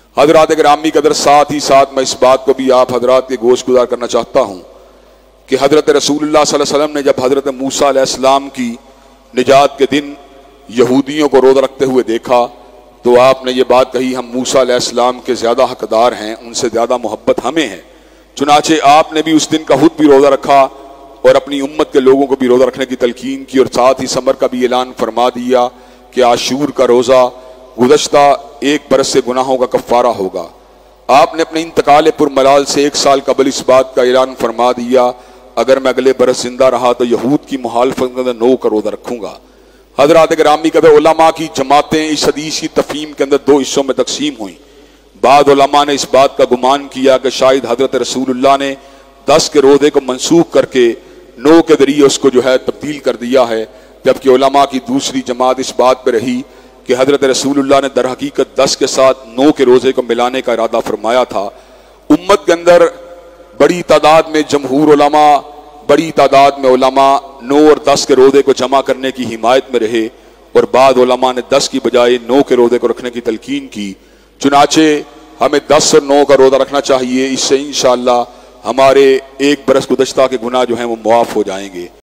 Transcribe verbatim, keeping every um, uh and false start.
हजरात गिरामी कदर, साथ ही साथ मैं इस बात को भी आप हजरात के गोश गुजार करना चाहता हूँ कि हजरत रसूलुल्लाह सल्लल्लाहु अलैहि वसल्लम ने जब हजरत मूसा अलैहिस्सलाम की निजात के दिन यहूदियों को रोज़ा रखते हुए देखा तो आपने ये बात कही, हम मूसा अलैहिस्सलाम के ज़्यादा हकदार हैं, उनसे ज़्यादा मोहब्बत हमें है। चुनाचे आपने भी उस दिन का खुद भी रोज़ा रखा और अपनी उम्मत के लोगों को भी रोज़ा रखने की तलकीन की और साथ ही समर का भी ऐलान फरमा दिया कि आशूर का रोज़ा गुज़श्ता एक बरस से गुनाहों का कफ़ारा होगा। आपने अपने इंतकाल पुरमलाल से एक साल कबल इस बात का ऐलान फरमा दिया, अगर मैं अगले बरस जिंदा रहा तो यहूद की मुखालफत के अंदर नौ का रोज़ा रखूंगा। हज़रात गिरामी कदर, उलमा की जमातें इस हदीस की तफहीम के अंदर दो हिस्सों में तकसीम हुई। बाद उलमा ने इस बात का गुमान किया कि शायद हज़रत रसूलुल्लाह ने दस के रोज़े को मनसूख करके नौ के जरिए उसको जो है तब्दील कर दिया है, जबकि उलमा की दूसरी जमात इस बात पर रही कि हज़रत रसूलुल्लाह ने दर हकीकत दस के साथ नौ के रोज़े को मिलाने का इरादा फरमाया था। उम्मत के अंदर बड़ी तादाद में जमहूर उलमा, बड़ी तादाद में उलमा नौ और दस के रोज़े को जमा करने की हिमायत में रहे और बाद उलमा ने दस की बजाय नौ के रोज़े को रखने की तलकीन की। चुनाचे हमें दस और नौ का रोज़ा रखना चाहिए, इससे इंशाअल्लाह हमारे एक बरस गुज़श्ता के गुनाह जो हैं वो मुआफ़ हो जाएंगे।